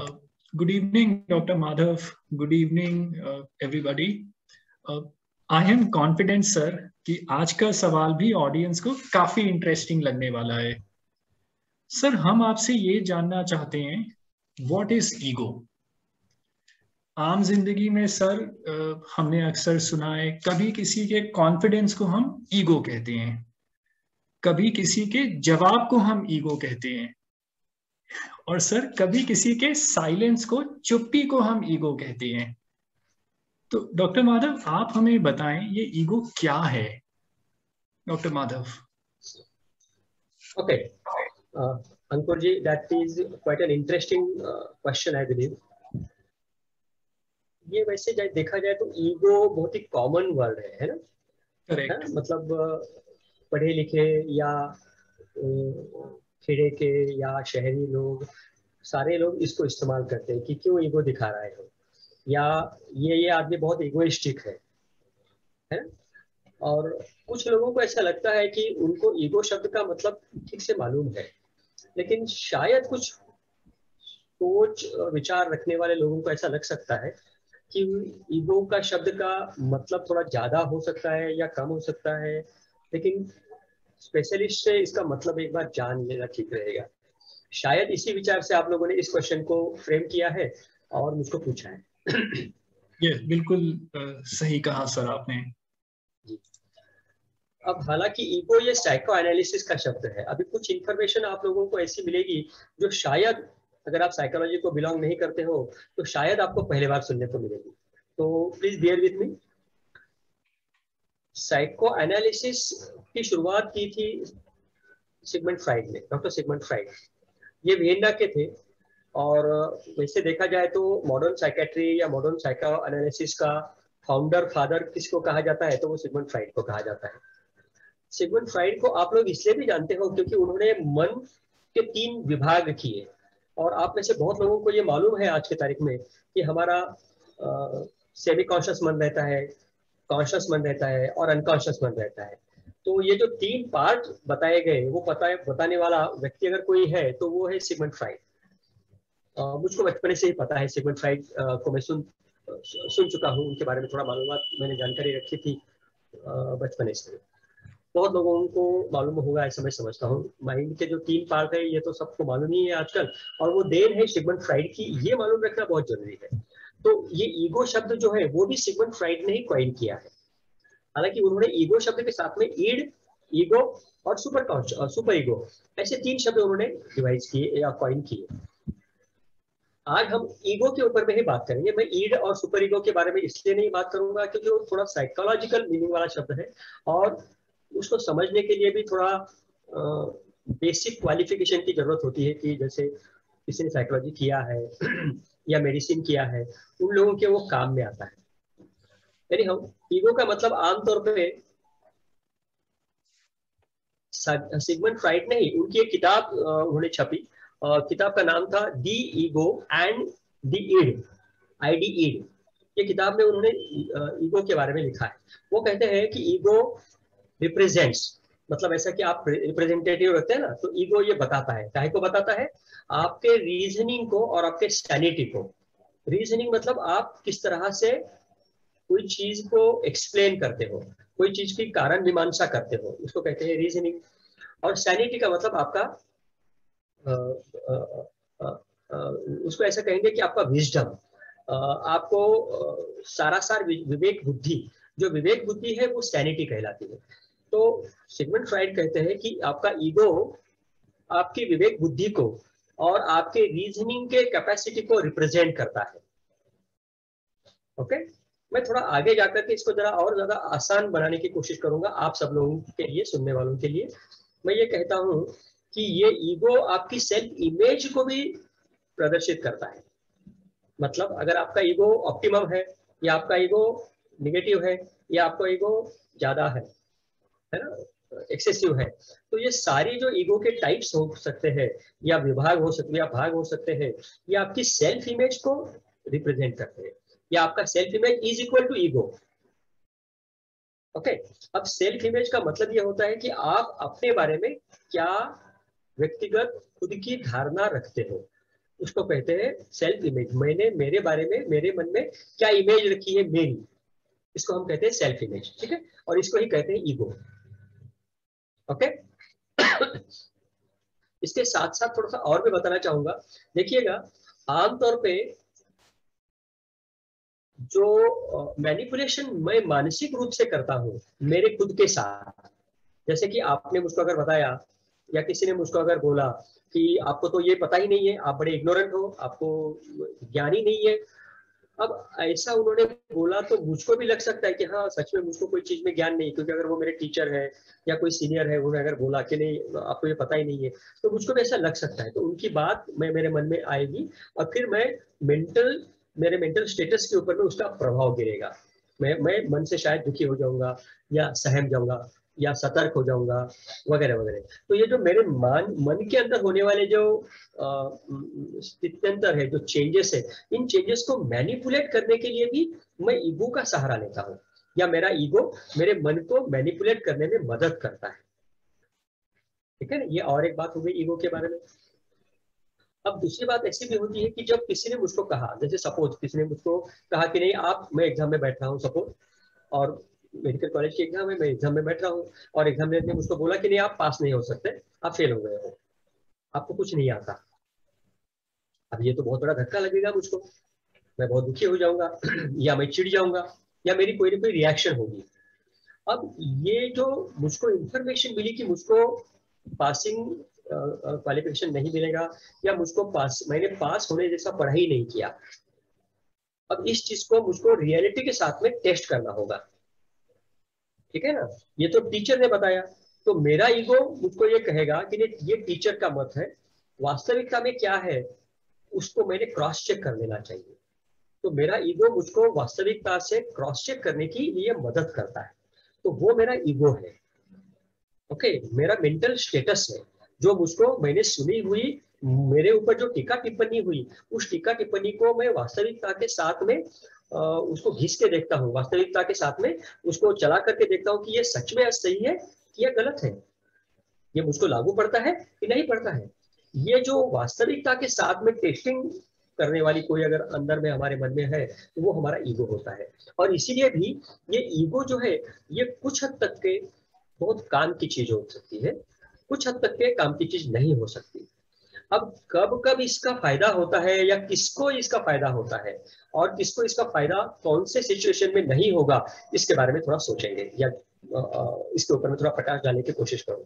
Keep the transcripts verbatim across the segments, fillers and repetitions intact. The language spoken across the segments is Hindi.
Uh, good evening, Doctor Madhav. Good evening, uh, everybody. Uh, I am confident, sir, कि आज का सवाल भी ऑडियंस को काफी इंटरेस्टिंग लगने वाला है. सर, हम आपसे ये जानना चाहते हैं, व्हाट इज ईगो? आम जिंदगी में सर uh, हमने अक्सर सुना है, कभी किसी के कॉन्फिडेंस को हम ईगो कहते हैं, कभी किसी के जवाब को हम ईगो कहते हैं, और सर कभी किसी के साइलेंस को, चुप्पी को हम ईगो कहते हैं. तो डॉक्टर माधव, आप हमें बताएं ये ईगो क्या है? Doctor Madhav. Okay Ankur ji, that is quite an interesting question I believe. ये वैसे जाए देखा जाए तो ईगो बहुत ही कॉमन वर्ड है, है ना? करेक्ट. मतलब पढ़े लिखे या खेड़े के या शहरी लोग, सारे लोग इसको इस्तेमाल करते हैं कि क्यों ईगो दिखा रहा है, या ये ये आदमी बहुत ईगोइस्टिक है, है? और कुछ लोगों को ऐसा लगता है कि उनको ईगो शब्द का मतलब ठीक से मालूम है, लेकिन शायद कुछ सोच विचार रखने वाले लोगों को ऐसा लग सकता है कि ईगो का शब्द का मतलब थोड़ा ज्यादा हो सकता है या कम हो सकता है, लेकिन स्पेशलिस्ट से इसका मतलब एक बार जान लेना ठीक रहेगा. शायद इसी विचार से आप लोगों ने इस क्वेश्चन को फ्रेम किया है और मुझको पूछा है. ये बिल्कुल सही कहा सर आपने. जी. अब हालांकि ईगो ये साइको एनालिसिस का शब्द है. अभी कुछ इंफॉर्मेशन आप लोगों को ऐसी मिलेगी जो शायद अगर आप साइकोलॉजी को बिलोंग नहीं करते हो तो शायद आपको पहली बार सुनने को मिलेगी, तो please bear with me. Psycho analysis की शुरुआत की थी सिगमंड फ्राइड ने, डॉक्टर सिगमंड फ्राइड. ये वियना के थे, और वैसे देखा जाए तो मॉडर्न साइकेट्री या मॉडर्न साइको एनालिसिस का फाउंडर फादर किसको कहा जाता है, तो वो सिगमंड फ्राइड को कहा जाता है. सिगमंड फ्राइड को आप लोग इसलिए भी जानते हो क्योंकि उन्होंने मन के तीन विभाग किए, और आप में से बहुत लोगों को ये मालूम है आज की तारीख में कि हमारा सेमी कॉन्शियस मन रहता है, कॉन्शियस मन रहता है और अनकॉन्शियस मन रहता है. तो ये जो तीन पार्ट बताए गए वो पता बताने वाला व्यक्ति अगर कोई है तो वो है सिगमंड फ्राइड. मुझको बचपन से ही पता है सिगमंड फ्राइड को, मैं सुन सुन चुका हूँ, उनके बारे में थोड़ा मालूमात मैंने जानकारी रखी थी बचपन से. बहुत लोगों को मालूम होगा ऐसा मैं समझता हूँ. माइंड के जो तीन पार्ट है ये तो सबको मालूम ही है आजकल, और वो देन है सिगमंड फ्राइड की, ये मालूम रखना बहुत जरूरी है. तो ये ईगो शब्द जो है वो भी सिगमंड फ्राइड ने ही कॉइन किया है. हालांकि उन्होंने ईगो शब्द के साथ में ईड, ईगो और सुपर कॉन्शियस, सुपर ईगो, ऐसे तीन शब्द उन्होंने डिवाइस किए या कॉइन किए. आज हम ईगो के ऊपर में ही बात करेंगे. मैं ईड और सुपर ईगो के बारे में इसलिए नहीं बात करूंगा क्योंकि वो थोड़ा साइकोलॉजिकल मीनिंग वाला शब्द है, और उसको समझने के लिए भी थोड़ा बेसिक क्वालिफिकेशन की जरूरत होती है कि जैसे किसी ने साइकोलॉजी किया है या मेडिसिन किया है, उन लोगों के वो काम में आता है. यानी हम ईगो का मतलब आमतौर पे सिगमंड फ्राइड ने ही, उनकी एक किताब उन्होंने छपी, किताब का नाम था the ego and the id, I D id. ये किताब में उन्होंने ईगो के बारे में लिखा है. वो कहते हैं कि ईगो रिप्रेजेंट्स, मतलब ऐसा कि आप रिप्रेजेंटेटिव रखते हैं ना, तो ईगो ये बताता है. काहे को बताता है? आपके रीजनिंग को और आपके सैनिटी को. रीजनिंग मतलब आप किस तरह से कोई चीज को एक्सप्लेन करते हो, कोई चीज की कारण मीमांसा करते हो, उसको कहते हैं रीजनिंग. और सैनिटी का मतलब आपका आ, आ, आ, आ, उसको ऐसा कहेंगे कि आपका विजडम, आपको सारासार विवेक बुद्धि, जो विवेक बुद्धि है वो सैनिटी कहलाती है. तो सिगमंड फ्राइड कहते हैं कि आपका ईगो आपकी विवेक बुद्धि को और आपके रीजनिंग के कैपेसिटी को रिप्रेजेंट करता है. Okay okay? मैं थोड़ा आगे जाकर के इसको जरा और ज्यादा आसान बनाने की कोशिश करूंगा आप सब लोगों के लिए, सुनने वालों के लिए. मैं ये कहता हूं कि ये ईगो आपकी सेल्फ इमेज को भी प्रदर्शित करता है. मतलब अगर आपका ईगो ऑप्टिमम है, या आपका ईगो निगेटिव है, या आपका ईगो ज्यादा है, है ना, एक्सेसिव है, तो ये सारी जो ईगो के टाइप्स हो सकते हैं या विभाग हो सकते हैं या भाग हो सकते हैं, ये आपकी सेल्फ इमेज को रिप्रेजेंट करते हैं, या आपका self image is equal to ego. Okay. अब सेल्फ इमेज का मतलब ये होता है कि आप अपने बारे में क्या व्यक्तिगत खुद की धारणा रखते हो, उसको कहते हैं सेल्फ इमेज। मैंने मेरे बारे में, मेरे मन में क्या इमेज रखी है मेरी, इसको हम कहते हैं सेल्फ इमेज, ठीक है। और इसको ही कहते हैं ईगो, ओके। इसके साथ साथ थोड़ा सा और भी बताना चाहूंगा। देखिएगा, आमतौर पे जो मैनिपुलेशन मैं मानसिक रूप से करता हूँ मेरे खुद के साथ, जैसे कि आपने मुझको अगर बताया या किसी ने मुझको अगर बोला कि आपको तो ये पता ही नहीं है, आप बड़े इग्नोरेंट हो, आपको ज्ञान ही नहीं है। अब ऐसा उन्होंने बोला तो मुझको भी लग सकता है कि हाँ सच में मुझको कोई चीज में ज्ञान नहीं, क्योंकि अगर वो मेरे टीचर है या कोई सीनियर है, उन्होंने अगर बोला कि नहीं आपको ये पता ही नहीं है, तो मुझको भी ऐसा लग सकता है। तो उनकी बात मैं मेरे मन में आएगी और फिर मैं मेंटल मेरे मेंटल स्टेटस के ऊपर में उसका प्रभाव गिरेगा। मैं मैं मन से शायद दुखी हो जाऊंगा या सहम जाऊंगा या सतर्क हो जाऊंगा वगैरह वगैरह। तो ये जो मेरे मन मन के अंदर होने वाले जो स्थित्यंतर है, जो चेंजेस है, इन चेंजेस को मैनिपुलेट करने के लिए भी मैं ईगो का सहारा लेता हूँ, या मेरा ईगो मेरे मन को मैनिपुलेट करने में मदद करता है, ठीक है ना। ये और एक बात हो गई ईगो के बारे में। अब दूसरी बात ऐसी भी होती है कि जब किसी ने मुझको कहा, जैसे सपोज किसी ने मुझको कहा कि नहीं आप, मैं एग्जाम में बैठ रहा हूँ सपोज, और मेडिकल कॉलेज की एग्जाम है, मैं एग्जाम में बैठ रहा हूँ और एग्जामिनर ने मुझको बोला कि नहीं आप पास नहीं हो सकते, आप फेल हो गए हो, आपको कुछ नहीं आता। अब ये तो बहुत बड़ा धक्का लगेगा मुझको, मैं बहुत दुखी हो जाऊंगा या मैं चिढ़ जाऊंगा या मेरी कोई ना कोई रिएक्शन होगी। अब ये जो मुझको इंफॉर्मेशन मिली कि मुझको पासिंग क्वालिफिकेशन नहीं मिलेगा या मुझको पास मैंने पास होने जैसा पढ़ाई नहीं किया, अब इस चीज को मुझको रियलिटी के साथ में टेस्ट करना होगा, ठीक है ना। ये तो टीचर ने बताया, तो मेरा ईगो मुझको ये कहेगा कि ये टीचर का मत है, वास्तविकता में क्या है उसको मैंने क्रॉस चेक कर लेना चाहिए। तो मेरा ईगो मुझको वास्तविकता से क्रॉस चेक करने की लिए मदद करता है, तो वो मेरा ईगो है, ओके। मेरा मेंटल स्टेटस है जो मुझको, मैंने सुनी हुई, मेरे ऊपर जो टीका टिप्पणी हुई, उस टीका टिप्पणी को मैं वास्तविकता के साथ में आ, उसको घिस के देखता हूँ, वास्तविकता के साथ में उसको चला करके देखता हूँ कि ये सच में सही है कि ये गलत है, ये मुझको लागू पड़ता है कि नहीं पड़ता है। ये जो वास्तविकता के साथ में टेस्टिंग करने वाली कोई अगर अंदर में हमारे मन में है, तो वो हमारा ईगो होता है। और इसीलिए भी ये ईगो जो है, ये कुछ हद तक के बहुत काम की चीज हो सकती है, कुछ हद तक के काम की चीज नहीं हो सकती। अब कब कब इसका फायदा होता है या किसको इसका फायदा होता है और किसको इसका फायदा कौन से सिचुएशन में नहीं होगा, इसके बारे में थोड़ा सोचेंगे या इसके ऊपर में थोड़ा प्रकाश डालने की कोशिश करूँ।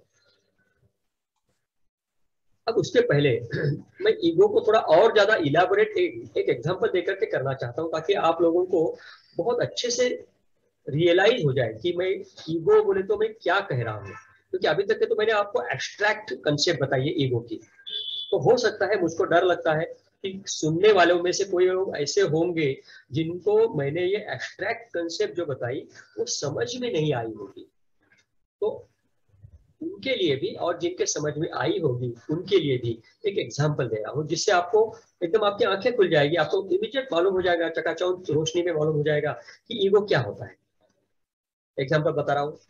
अब उसके पहले मैं ईगो को थोड़ा और ज्यादा इलाबोरेट एक, एक एग्जांपल देकर के करना चाहता हूँ, ताकि आप लोगों को बहुत अच्छे से रियलाइज हो जाए कि मैं ईगो बोले तो मैं क्या कह रहा हूँ। क्योंकि अभी तक के तो मैंने आपको एब्स्ट्रैक्ट कंसेप्ट बताई है ईगो की, तो हो सकता है मुझको डर लगता है कि सुनने वालों में से कोई लोग ऐसे होंगे जिनको मैंने ये एब्स्ट्रैक्ट कंसेप्ट जो बताई वो समझ में नहीं आई होगी। तो उनके लिए भी, और जिनके समझ में आई होगी उनके लिए भी एक एग्जाम्पल दे रहा हूँ, जिससे आपको एकदम आपकी आंखें खुल जाएगी, आपको इमीडिएट मालूम हो जाएगा, चकाचौंध रोशनी में मालूम हो जाएगा कि ईगो क्या होता है। एग्जाम्पल बता रहा हूँ,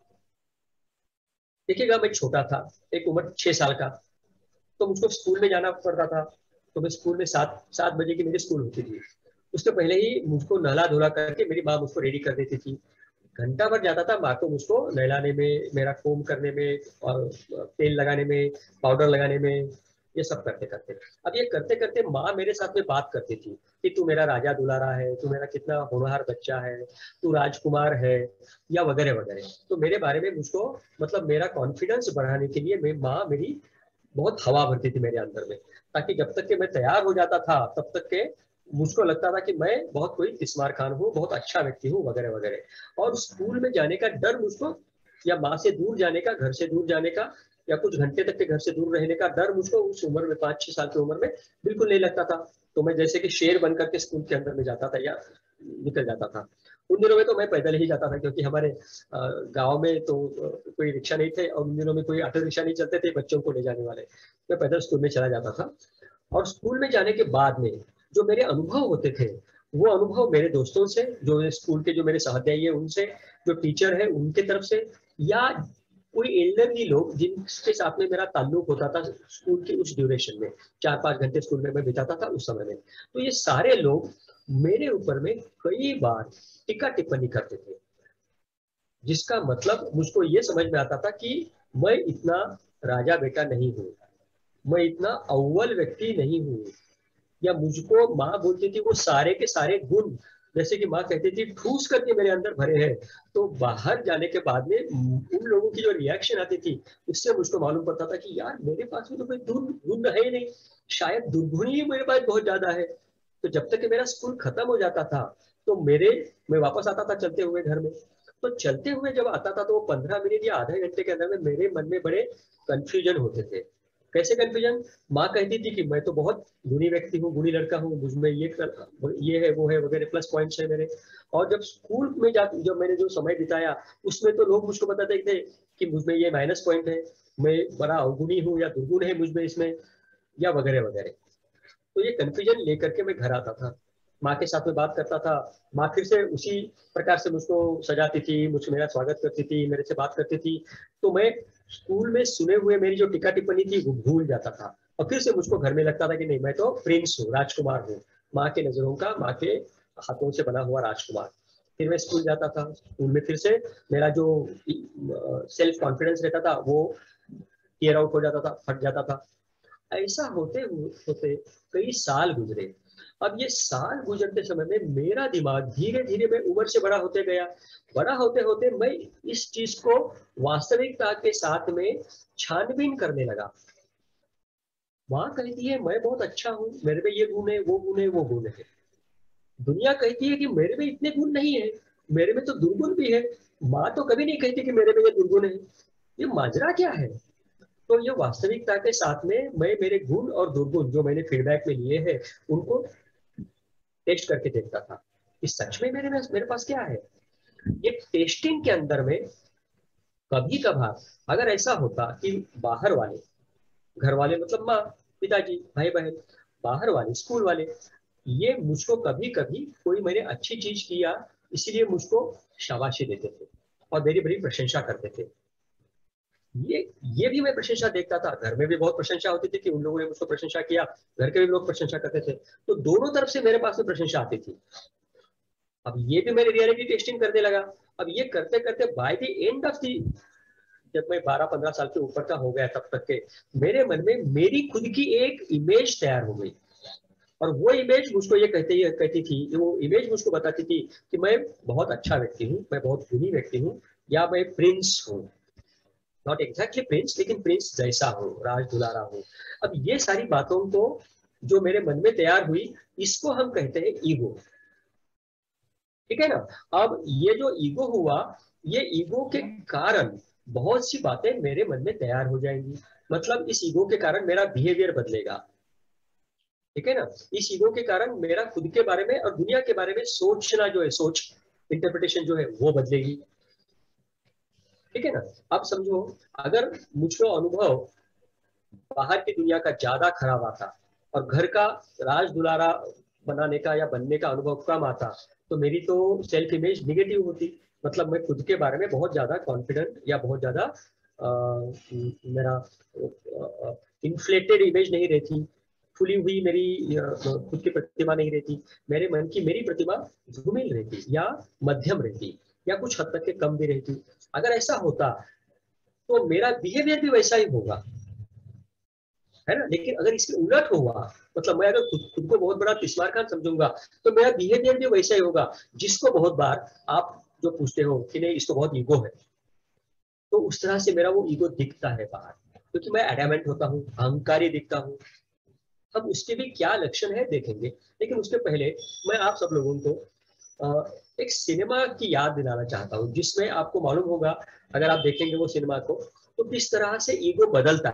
देखिएगा मैं छोटा था, एक उम्र छह साल का, तो मुझको स्कूल में जाना पड़ता था। तो मैं स्कूल में सात सात बजे की मेरी स्कूल होती थी, उसके पहले ही मुझको नहला धुला करके मेरी माँ मुझको रेडी कर देती थी। घंटा भर जाता था माँ को मुझको नहलाने में, मेरा कोम करने में और तेल लगाने में, पाउडर लगाने में, ये सब करते करते। अब ये करते करते माँ मेरे साथ में बात करती थी कि तू मेरा राजा दुलारा है, तू मेरा कितना होनहार बच्चा है, तू राजकुमार है, या वगैरह वगैरह। तो मेरे बारे में मुझको, मतलब मेरा कॉन्फिडेंस बढ़ाने के लिए मेरी माँ मेरी बहुत हवा भरती थी मेरे अंदर में, ताकि जब तक के मैं तैयार हो जाता था तब तक के मुझको लगता था कि मैं बहुत कोई तिस्मार खान हूँ, बहुत अच्छा व्यक्ति हूँ वगैरह वगैरह। और स्कूल में जाने का डर मुझको, या माँ से दूर जाने का, घर से दूर जाने का, या कुछ घंटे तक के घर से दूर रहने का डर मुझको उस उम्र में, पाँच छह साल की उम्र में बिल्कुल नहीं लगता था। तो मैं जैसे कि शेर बन करके स्कूल के अंदर में जाता था या निकल जाता था। उन दिनों में तो मैं पैदल ही जाता था, क्योंकि हमारे गांव में तो कोई रिक्शा नहीं थे और उन दिनों में कोई ऑटो रिक्शा नहीं चलते थे बच्चों को ले जाने वाले। मैं पैदल स्कूल में चला जाता था। और स्कूल में जाने के बाद में जो मेरे अनुभव होते थे, वो अनुभव मेरे दोस्तों से, जो स्कूल के जो मेरे सहध्यायी है उनसे, जो टीचर है उनके तरफ से, या कोई एल्डरली लोग जिनके साथ में मेरा ताल्लुक होता था स्कूल की उस ड्यूरेशन में, चार पांच घंटे स्कूल में मैं बिताता था उस समय में, तो ये सारे लोग मेरे ऊपर में कई बार टीका टिप्पणी करते थे, जिसका मतलब मुझको ये समझ में आता था कि मैं इतना राजा बेटा नहीं हूँ, मैं इतना अव्वल व्यक्ति नहीं हूँ, या मुझको माँ बोलती थी वो सारे के सारे गुण, जैसे कि माँ कहती थी ठूस करके मेरे अंदर भरे हैं, तो बाहर जाने के बाद में उन लोगों की जो रिएक्शन आती थी उससे मुझको मालूम पड़ता था कि यार मेरे पास में तो कोई गुण है ही नहीं, शायद दुर्गुण ही मेरे पास बहुत ज्यादा है। तो जब तक कि मेरा स्कूल खत्म हो जाता था तो मेरे मैं वापस आता था चलते हुए घर में, तो चलते हुए जब आता था तो वो पंद्रह मिनट या आधे घंटे के अंदर में मेरे मन में बड़े कंफ्यूजन होते थे। कैसे कंफ्यूजन? माँ कहती थी कि मैं तो बहुत गुणी व्यक्ति हूँ, गुणी लड़का हूँ, मुझमें ये कर, ये है वो है वगैरह प्लस पॉइंट्स है मेरे। और जब स्कूल में जा जब मैंने जो समय बिताया उसमें तो लोग मुझको बताते थे कि मुझमें ये माइनस पॉइंट है, मैं बड़ा अवगुणी हूँ या दुर्गुण है मुझमें इसमें, या वगैरह वगैरह। तो ये कंफ्यूजन लेकर के मैं घर आता था, माँ के साथ में बात करता था, माँ फिर से उसी प्रकार से मुझको सजाती थी, मुझसे मेरा स्वागत करती थी, मेरे से बात करती थी, तो मैं स्कूल में सुने हुए मेरी जो टीका टिप्पणी थी वो भूल जाता था, और फिर से मुझको घर में लगता था कि नहीं मैं तो प्रिंस हूँ, राजकुमार हूँ, माँ के नजरों का, माँ के हाथों से बना हुआ राजकुमार। फिर मैं स्कूल जाता था, स्कूल में फिर से मेरा जो सेल्फ कॉन्फिडेंस रहता था वो टीयर आउट हो जाता था, फट जाता था। ऐसा होते होते कई साल गुजरे। अब ये साल गुजरते समय में मेरा दिमाग धीरे धीरे मैं उम्र से बड़ा होते गया, बड़ा होते होते मैं इस चीज को वास्तविकता के साथ में छानबीन करने लगा। माँ कहती है मैं बहुत अच्छा हूँ, मेरे में ये गुण है वो गुण है वो गुण है, दुनिया कहती है कि मेरे में इतने गुण नहीं है, मेरे में तो दुर्गुण भी है, माँ तो कभी नहीं कहती कि मेरे में ये दुर्गुण है, ये माजरा क्या है? तो ये वास्तविकता के साथ में मैं मेरे गुण और दुर्गुण जो मैंने फीडबैक में लिए हैं उनको टेस्ट करके देखता था कि सच में मेरे में मेरे पास क्या है। ये टेस्टिंग के अंदर में कभी कभार अगर ऐसा होता कि बाहर वाले, घर वाले मतलब माँ पिताजी भाई बहन, बाहर वाले स्कूल वाले, ये मुझको कभी कभी कोई मैंने अच्छी चीज किया इसीलिए मुझको शाबाशी देते थे और मेरी बड़ी प्रशंसा करते थे, ये ये भी मैं प्रशंसा देखता था, घर में भी बहुत प्रशंसा होती थी कि उन लोगों ने मुझको प्रशंसा किया, घर के भी लोग प्रशंसा करते थे, तो दोनों तरफ से मेरे पास में प्रशंसा आती थी। अब ये भी मैंने रियलिटी टेस्टिंग करने लगा। अब ये करते करते by the end of the, जब मैं बारह पंद्रह साल के ऊपर का हो गया तब तक के मेरे मन में मेरी खुद की एक इमेज तैयार हो गई, और वो इमेज मुझको ये कहती कहती थी, वो इमेज मुझको बताती थी कि मैं बहुत अच्छा व्यक्ति हूँ, मैं बहुत गुणी व्यक्ति हूँ, या मैं प्रिंस हूँ, नॉट एग्जैक्टली प्रिंस लेकिन प्रिंस जैसा हो, राज दुलारा हो। अब ये सारी बातों को जो मेरे मन में तैयार हुई इसको हम कहते हैं ईगो, ठीक है ना। अब ये जो ईगो हुआ, ये ईगो के कारण बहुत सी बातें मेरे मन में तैयार हो जाएंगी, मतलब इस ईगो के कारण मेरा बिहेवियर बदलेगा, ठीक है ना। इस ईगो के कारण मेरा खुद के बारे में और दुनिया के बारे में सोचना जो है, सोच इंटरप्रिटेशन जो है वो बदलेगी, ठीक है ना। अब समझो अगर मुझको अनुभव बाहर की दुनिया का ज्यादा खराब आता और घर का राज दुलारा बनाने का या बनने का अनुभव कम आता, तो मेरी तो सेल्फ इमेज निगेटिव होती, मतलब मैं खुद के बारे में बहुत ज्यादा कॉन्फिडेंट या बहुत ज्यादा मेरा इन्फ्लेटेड इमेज नहीं रहती, खुली हुई मेरी खुद की प्रतिमा नहीं रहती, मेरे मन की मेरी प्रतिमा धूमिल रहती या मध्यम रहती या कुछ हद तक के कम भी रहती। अगर ऐसा होता तो मेरा बिहेवियर भी वैसा ही होगा, है ना। लेकिन अगर इसके उलट हुआ, मतलब मैं अगर खुद खुद को बहुत बड़ा तिस्मार खान समझूंगा तो मेरा बिहेवियर भी वैसा ही होगा, जिसको बहुत बार आप जो पूछते हो कि नहीं इसको बहुत ईगो है, तो उस तरह से मेरा वो ईगो दिखता है बाहर, क्योंकि मैं एडामेंट होता हूँ, अहंकारी दिखता हूँ। हम उसके भी क्या लक्षण है देखेंगे, लेकिन उसके पहले मैं आप सब लोगों को एक सिनेमा की याद दिलाना चाहता हूँ, जिसमें आपको मालूम होगा अगर आप देखेंगे वो सिनेमा को तो किस तरह से ईगो बदलता है।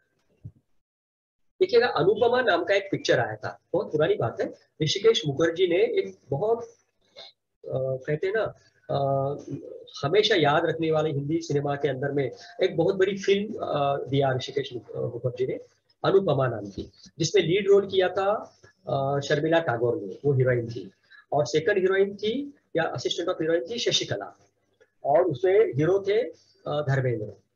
देखिएगा, अनुपमा नाम का एक पिक्चर आया था, बहुत पुरानी बात है, ऋषिकेश मुखर्जी ने एक बहुत आ, कहते हैं ना आ, हमेशा याद रखने वाले हिंदी सिनेमा के अंदर में एक बहुत बड़ी फिल्म आ, दिया ऋषिकेश मुखर्जी ने, अनुपमा नाम की, जिसमें लीड रोल किया था आ, शर्मिला टैगोर ने, वो हीरोइन थी, और सेकंड हीरोइन थी या असिस्टेंट ऑफ हीरोइन थी शशिकला, और उसमें हीरो थे धर्मेंद्र।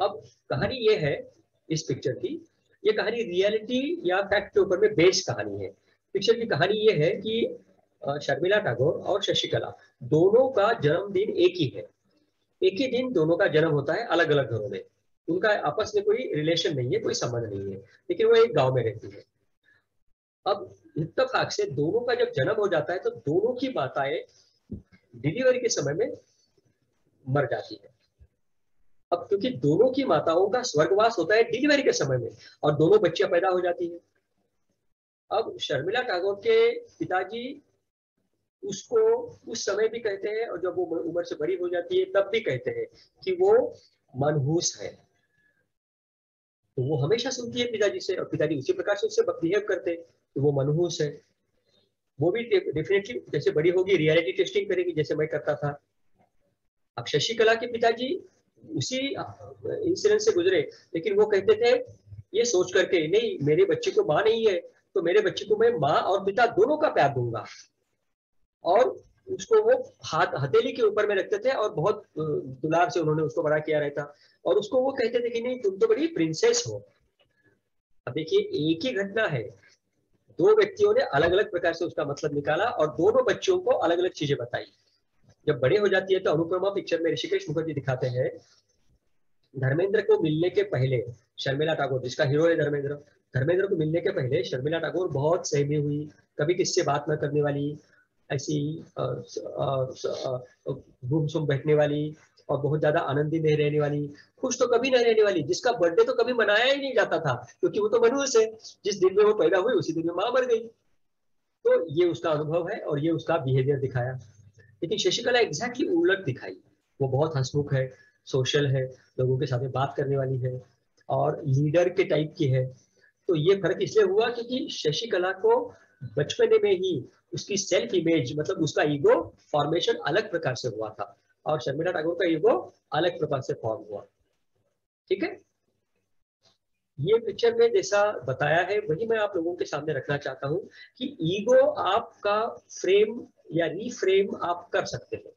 अब कहानी ये है इस पिक्चर की, ये कहानी रियलिटी या फैक्ट के ऊपर में बेस्ड कहानी है। पिक्चर की कहानी ये है कि शर्मिला टैगोर और शशिकला दोनों का जन्मदिन एक ही है, एक ही दिन दोनों का जन्म होता है, अलग अलग घरों में, उनका आपस में कोई रिलेशन नहीं है, कोई संबंध नहीं है, लेकिन वो एक गांव में रहती है। अब इत्तेफाक से दोनों का जब जन्म हो जाता है तो दोनों की माताएं डिलीवरी के समय में मर जाती है। अब क्योंकि दोनों की माताओं का स्वर्गवास होता है डिलीवरी के समय में और दोनों बच्चियां पैदा हो जाती है। अब शर्मिला टैगोर के पिताजी उसको उस समय भी कहते हैं और जब वो उम्र से बड़ी हो जाती है तब भी कहते हैं कि वो मनहूस है। तो वो हमेशा सुनती है पिताजी से और पिताजी उसी प्रकार से उससे बिहेव करते हैं, तो वो मनहूस है। वो भी डेफिनेटली जैसे बड़ी होगी रियलिटी टेस्टिंग करेगी जैसे मैं करता था। अब शशिकला के पिताजी उसी इंसिडेंट से गुजरे, लेकिन वो कहते थे ये सोच करके नहीं मेरे बच्चे को माँ नहीं है तो मेरे बच्चे को मैं माँ और पिता दोनों का प्यार दूंगा, और उसको वो हाथ हथेली के ऊपर में रखते थे और बहुत दुलार से उन्होंने उसको बड़ा किया रहता, और उसको वो कहते थे कि नहीं तुम तो बड़ी प्रिंसेस हो। अब देखिए एक ही घटना है, दो व्यक्तियों ने अलग अलग प्रकार से उसका मतलब निकाला और दोनों बच्चों को अलग अलग चीजें बताई। जब बड़े हो जाती है तो अनुपमा पिक्चर में ऋषिकेश मुखर्जी दिखाते हैं धर्मेंद्र को मिलने के पहले शर्मिला टैगोर, जिसका हीरो है धर्मेंद्र, धर्मेंद्र को मिलने के पहले शर्मिला टैगोर बहुत सहमी हुई, कभी किससे बात न करने वाली, ऐसी गुमसुम बैठने वाली और बहुत ज्यादा आनंदी नहीं रहने वाली, खुश तो कभी नहीं रहने वाली, जिसका बर्थडे तो कभी मनाया ही नहीं जाता था क्योंकि वो तो मनुष्य है, जिस दिन में वो पैदा हुई उसी दिन में माँ मर गई। तो ये उसका अनुभव है और ये उसका बिहेवियर दिखाया। लेकिन शशिकला एग्जैक्टली उलट दिखाई, वो बहुत हंसमुख है, सोशल है, लोगों के साथ बात करने वाली है और लीडर के टाइप की है। तो ये फर्क इसलिए हुआ क्योंकि शशिकला को बचपन में ही उसकी सेल्फ इमेज मतलब उसका ईगो फॉर्मेशन अलग प्रकार से हुआ था और शर्मिला टैगोर का ईगो अलग प्रकार से फॉर्म हुआ। ठीक है, ये पिक्चर में जैसा बताया है वही मैं आप लोगों के सामने रखना चाहता हूं कि ईगो आपका फ्रेम या रीफ्रेम आप कर सकते हो,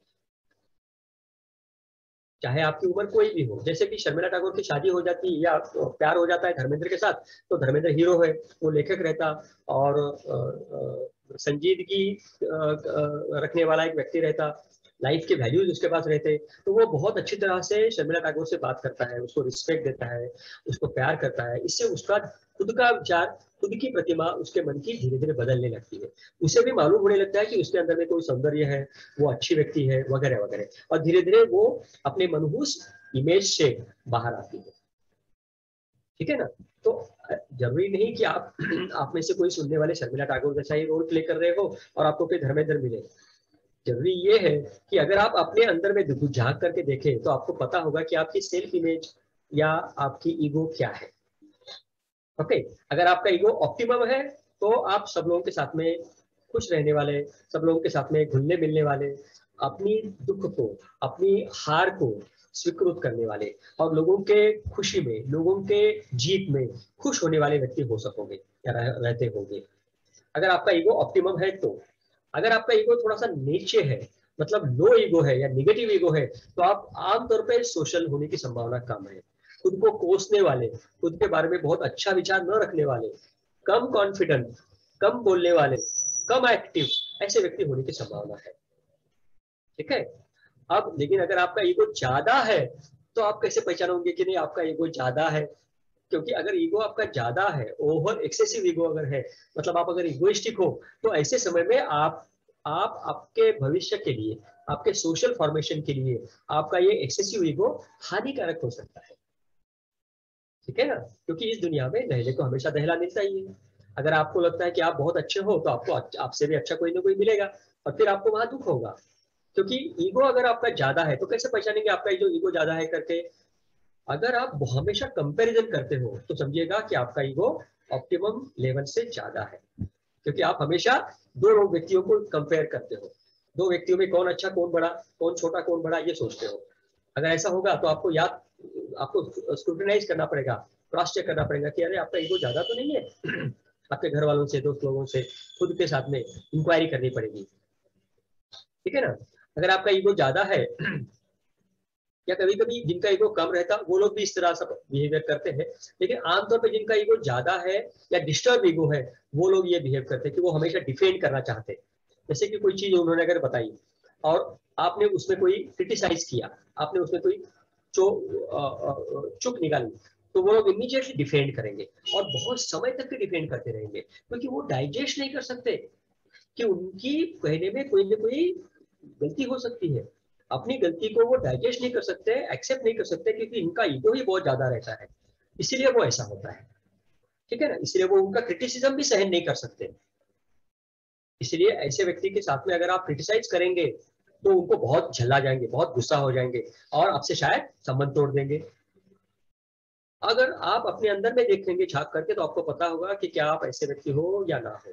चाहे आपकी उम्र कोई भी हो। जैसे कि शर्मिला टैगोर की शादी हो जाती है या प्यार हो जाता है धर्मेंद्र के साथ, तो धर्मेंद्र हीरो है, वो लेखक रहता और संजीदगी रखने वाला एक व्यक्ति रहता, लाइफ के वैल्यूज उसके पास रहते, तो वो बहुत अच्छी तरह से शर्मिला टैगोर से बात करता है, उसको रिस्पेक्ट देता है, उसको प्यार करता है। इससे उसका खुद का विचार, खुद की प्रतिमा उसके मन की धीरे धीरे बदलने लगती है, उसे भी मालूम होने लगता है कि उसके अंदर में कोई सौंदर्य है, वो अच्छी व्यक्ति है वगैरह वगैरह, और धीरे धीरे वो अपने मनहूस इमेज से बाहर आती है। ठीक है ना, तो जरूरी नहीं कि आप आप में से कोई सुनने वाले शर्मिला टैगोर जैसा ही रोल प्ले कर रहे हो और आपको कोई धर्मेंद्र मिले। जरूरी ये है कि अगर आप अपने अंदर में झांक करके देखें तो आपको पता होगा कि आपकी सेल्फ इमेज या आपकी ईगो क्या है। ओके, अगर आपका ईगो ऑप्टिमम है तो आप सब लोगों के साथ में खुश रहने वाले, सब लोगों के साथ में घुलने मिलने वाले, अपनी दुख को, अपनी हार को स्वीकृत करने वाले और लोगों के खुशी में, लोगों के जीत में खुश होने वाले व्यक्ति हो सकोगे या रहते होंगे, अगर आपका ईगो ऑप्टिमम है। तो अगर आपका ईगो थोड़ा सा नीचे है, मतलब लो ईगो है या निगेटिव ईगो है, तो आप आमतौर पर सोशल होने की संभावना कम है, खुद को कोसने वाले, खुद के बारे में बहुत अच्छा विचार न रखने वाले, कम कॉन्फिडेंट, कम बोलने वाले, कम एक्टिव, ऐसे व्यक्ति होने की संभावना है। ठीक है, अब लेकिन अगर आपका ईगो ज्यादा है तो आप कैसे पहचानोगे कि नहीं आपका ईगो ज्यादा है? क्योंकि अगर ईगो आपका ज्यादा है, ओवर एक्सेसिव ईगो अगर है, मतलब आप अगर इगोइस्टिक हो, तो ऐसे समय में आप आप आपके भविष्य के लिए, आपके सोशल फॉर्मेशन के लिए आपका ये एक्सेसिव ईगो हानिकारक हो सकता है। ठीक है ना, क्योंकि इस दुनिया में दहले को हमेशा दहला मिलता ही है। अगर आपको लगता है कि आप बहुत अच्छे हो तो आपको आपसे भी अच्छा कोई ना कोई मिलेगा और फिर आपको वहां दुख होगा, क्योंकि ईगो अगर आपका ज्यादा है तो कैसे पहचानेंगे आपका जो ईगो ज्यादा है करके? अगर आप हमेशा कंपैरिजन करते हो तो समझिएगा कि आपका ईगो ऑप्टिमम लेवल से ज्यादा है, क्योंकि आप हमेशा दो व्यक्तियों को कंपेयर करते हो, दो व्यक्तियों में कौन अच्छा कौन बड़ा, कौन छोटा कौन बड़ा, ये सोचते हो। अगर ऐसा होगा तो आपको याद आपको स्क्रूटिनाइज करना पड़ेगा, क्रॉस चेक करना पड़ेगा कि अरे आपका ईगो ज्यादा तो नहीं है। आपके घर वालों से, दोस्त लोगों से, खुद के साथ में इंक्वायरी करनी पड़ेगी। ठीक है ना, अगर आपका ईगो ज्यादा है या कभी कभी जिनका ईगो कम रहता वो लोग भी इस तरह से बिहेवियर करते हैं, लेकिन आमतौर पर जिनका ईगो ज्यादा है या डिस्टर्ब ईगो है वो लोग ये बिहेव करते हैं कि वो हमेशा डिफेंड करना चाहते हैं। जैसे कि कोई चीज उन्होंने अगर बताई और आपने उसमें कोई क्रिटिसाइज किया, आपने उसमें कोई चुक निकाली, तो वो लोग इमीडिएटली डिफेंड करेंगे और बहुत समय तक के डिफेंड करते रहेंगे, क्योंकि वो डाइजेस्ट नहीं कर सकते कि उनकी कहने में कोई ना कोई गलती हो सकती है। अपनी गलती को वो डाइजेस्ट नहीं कर सकते, एक्सेप्ट नहीं कर सकते, क्योंकि इनका ईगो ही बहुत ज्यादा रहता है, इसीलिए वो ऐसा होता है। ठीक है ना, इसलिए वो उनका क्रिटिसिज्म भी सहन नहीं कर सकते। इसलिए ऐसे व्यक्ति के साथ में अगर आप क्रिटिसाइज करेंगे तो उनको बहुत झल्ला जाएंगे, बहुत गुस्सा हो जाएंगे और आपसे शायद संबंध तोड़ देंगे। अगर आप अपने अंदर में देखेंगे झांक करके तो आपको पता होगा कि क्या आप ऐसे व्यक्ति हो या ना हो।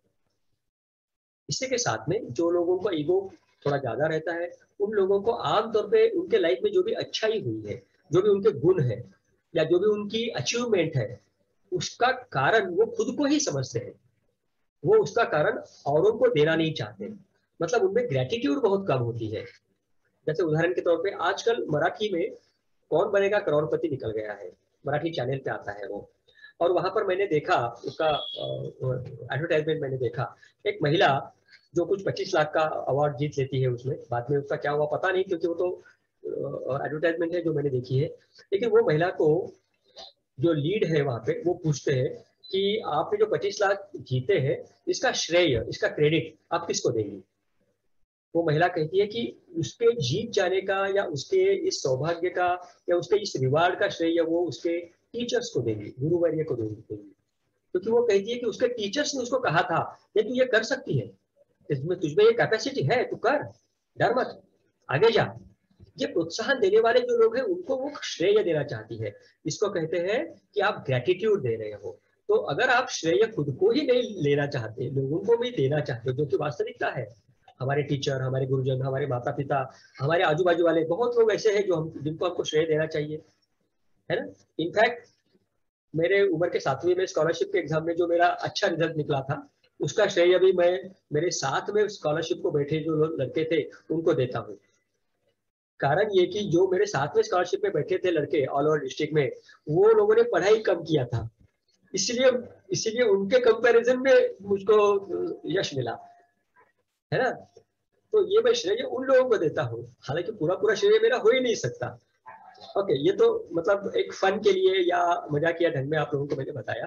इसी के साथ में जो लोगों का ईगो थोड़ा ज्यादा रहता है उन लोगों को आमतौर पे उनके लाइफ में जो भी अच्छाई हुई है, जो भी उनके गुण है या जो भी उनकी अचीवमेंट है, उसका कारण वो खुद को ही समझते हैं, वो उसका कारण औरों को देना नहीं चाहते। मतलब उनमें ग्रेटिट्यूड बहुत कम होती है। जैसे उदाहरण के तौर पे आजकल मराठी में कौन बनेगा करोड़पति निकल गया है, मराठी चैनल पे आता है वो, और वहां पर मैंने देखा उसका एडवर्टाइजमेंट मैंने देखा, एक महिला जो कुछ पच्चीस लाख का अवार्ड जीत लेती है, उसमें बाद में उसका क्या हुआ पता नहीं, क्योंकि वो तो एडवर्टाइजमेंट है जो मैंने देखी है। लेकिन वो महिला को जो लीड है वहां पे वो पूछते हैं कि आपने जो पच्चीस लाख जीते हैं इसका श्रेय, इसका क्रेडिट आप किसको देंगी। वो महिला कहती है कि उसके जीत जाने का या उसके इस सौभाग्य का या उसके इस रिवार्ड का श्रेय वो उसके टीचर्स को देंगी, गुरुवर्य को देंगी, क्योंकि वो कहती है कि उसके टीचर्स ने उसको कहा था ये तू ये कर सकती है, इसमें तुझमें ये कैपेसिटी है, तू कर, डर मत, आगे जा। ये प्रोत्साहन देने वाले जो लोग हैं उनको वो श्रेय देना चाहती है। इसको कहते हैं कि आप ग्रेटिट्यूड दे रहे हो। तो अगर आप श्रेय खुद को ही नहीं लेना चाहते, लोगों को भी देना चाहते हो, जो कि वास्तविकता है, हमारे टीचर, हमारे गुरुजन, हमारे माता पिता, हमारे आजू बाजू वाले बहुत लोग ऐसे हैं जो हम जिनको हमको श्रेय देना चाहिए, है ना। इनफैक्ट मेरे उम्र के सातवीं में स्कॉलरशिप के एग्जाम में जो मेरा अच्छा रिजल्ट निकला था उसका श्रेय भी मैं मेरे साथ में स्कॉलरशिप को बैठे जो लोग लड़के थे उनको देता हूँ। कारण ये कि जो मेरे साथ में स्कॉलरशिप में बैठे थे लड़के ऑल ओवर डिस्ट्रिक्ट में, वो लोगों ने पढ़ाई कम किया था, इसलिए इसीलिए उनके कंपैरिजन में मुझको यश मिला, है ना। तो ये मैं श्रेय उन लोगों को देता हूँ, हालांकि पूरा पूरा श्रेय मेरा हो ही नहीं सकता। ओके, ये तो मतलब एक फन के लिए या मजाकिया ढंग में आप लोगों को मैंने बताया।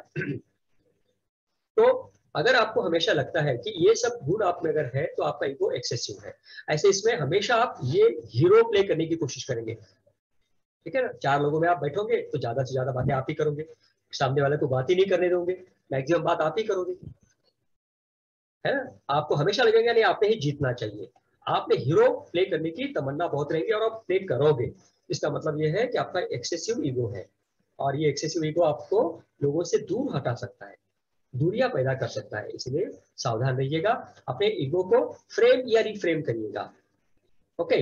तो अगर आपको हमेशा लगता है कि ये सब गुण आप में अगर है तो आपका ईगो एक्सेसिव है, ऐसे इसमें हमेशा आप ये हीरो प्ले करने की कोशिश करेंगे। ठीक है ना, चार लोगों में आप बैठोगे तो ज्यादा से ज्यादा बातें आप ही करोगे, सामने वाले को बात ही नहीं करने दोगे, मैक्सिमम बात आप ही करोगे, है ना। आपको हमेशा लगेगा नहीं आपने ही जीतना चाहिए, आपने हीरो प्ले करने की तमन्ना बहुत रहेगी और आप प्ले करोगे। इसका मतलब यह है कि आपका एक्सेसिव ईगो है और ये एक्सेसिव ईगो आपको लोगों से दूर हटा सकता है, दूरियां पैदा कर सकता है। इसलिए सावधान रहिएगा, अपने ईगो को फ्रेम या रिफ्रेम करिएगा। ओके,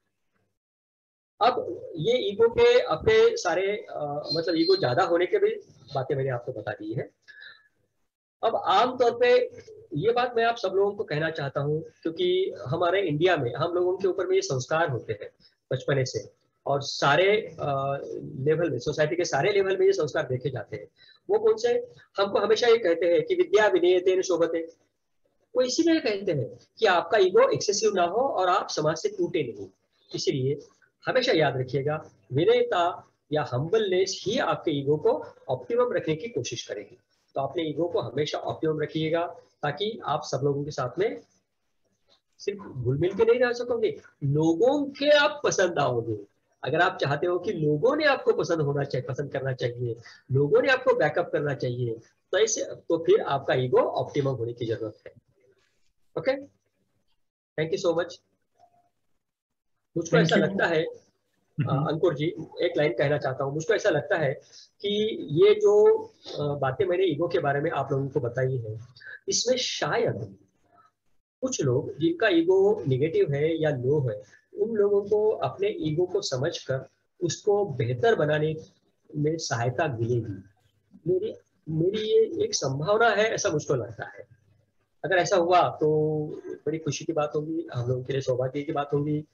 अब ये ईगो के अपने सारे आ, मतलब ईगो ज्यादा होने के भी बातें मैंने आपको बता दी है। अब आमतौर पे ये बात मैं आप सब लोगों को कहना चाहता हूँ, क्योंकि हमारे इंडिया में हम लोगों के ऊपर में ये संस्कार होते हैं बचपने से, और सारे लेवल में, सोसाइटी के सारे लेवल में ये संस्कार देखे जाते हैं। वो कौन से, हमको हमेशा ये कहते हैं कि विद्या विनयतेन शोभते, वो इसीलिए कहते हैं कि आपका ईगो एक्सेसिव ना हो और आप समाज से टूटे नहीं। इसलिए हमेशा याद रखिएगा, विनयता या हम्बलनेस ही आपके ईगो को ऑप्टिमम रखने की कोशिश करेगी। तो अपने ईगो को हमेशा ऑप्टिमम रखिएगा, ताकि आप सब लोगों के साथ में सिर्फ घुल मिल के नहीं रह सकोगे, लोगों के आप पसंद आओगे। अगर आप चाहते हो कि लोगों ने आपको पसंद होना चाहिए, पसंद करना चाहिए, लोगों ने आपको बैकअप करना चाहिए, तो इसे तो फिर आपका ईगो ऑप्टिमम होने की जरूरत है। Okay, thank you so much. मुझको ऐसा लगता है अंकुर जी, एक लाइन कहना चाहता हूँ, मुझको ऐसा लगता है कि ये जो बातें मैंने ईगो के बारे में आप लोगों को बताई है, इसमें शायद कुछ लोग जिनका ईगो नेगेटिव है या लो है, उन लोगों को अपने ईगो को समझकर उसको बेहतर बनाने में सहायता मिलेगी। मेरी मेरी ये एक संभावना है, ऐसा मुझको लगता है। अगर ऐसा हुआ तो बड़ी खुशी की बात होगी, हम लोगों के लिए सौभाग्य की बात होगी।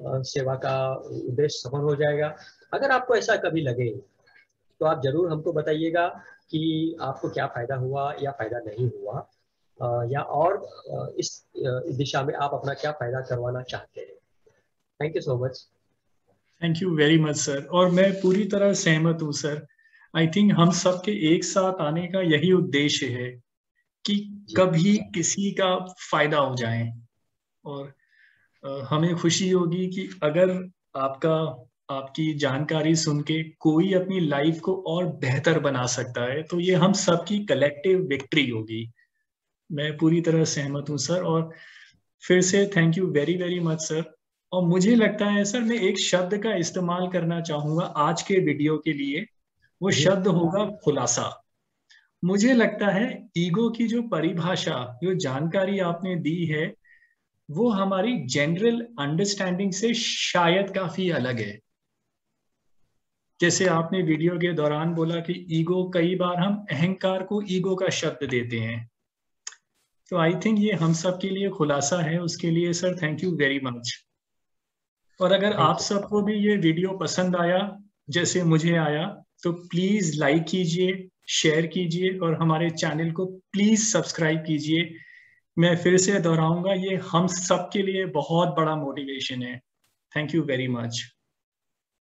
सेवा का उद्देश्य सफल हो जाएगा। अगर आपको ऐसा कभी लगे तो आप जरूर हमको बताइएगा कि आपको क्या फायदा हुआ या फायदा नहीं हुआ, या और इस दिशा में आप अपना क्या फायदा करवाना चाहते हैं। Thank you so much. Thank you very much sir, और मैं पूरी तरह सहमत हूँ सर। आई थिंक हम सबके एक साथ आने का यही उद्देश्य है कि कभी किसी का फायदा हो जाए, और हमें खुशी होगी कि अगर आपका आपकी जानकारी सुन के कोई अपनी लाइफ को और बेहतर बना सकता है, तो ये हम सबकी कलेक्टिव विक्ट्री होगी। मैं पूरी तरह सहमत हूँ सर, और फिर से thank you very very much sir. और मुझे लगता है सर, मैं एक शब्द का इस्तेमाल करना चाहूंगा आज के वीडियो के लिए। वो शब्द होगा खुलासा। मुझे लगता है ईगो की जो परिभाषा, जो जानकारी आपने दी है, वो हमारी जनरल अंडरस्टैंडिंग से शायद काफी अलग है। जैसे आपने वीडियो के दौरान बोला कि ईगो, कई बार हम अहंकार को ईगो का शब्द देते हैं। तो आई थिंक ये हम सब के लिए खुलासा है। उसके लिए sir thank you very much. और अगर आप सबको भी ये वीडियो पसंद आया जैसे मुझे आया, तो प्लीज लाइक कीजिए, शेयर कीजिए, और हमारे चैनल को प्लीज सब्सक्राइब कीजिए। मैं फिर से दोहराऊंगा, ये हम सब के लिए बहुत बड़ा मोटिवेशन है। Thank you very much.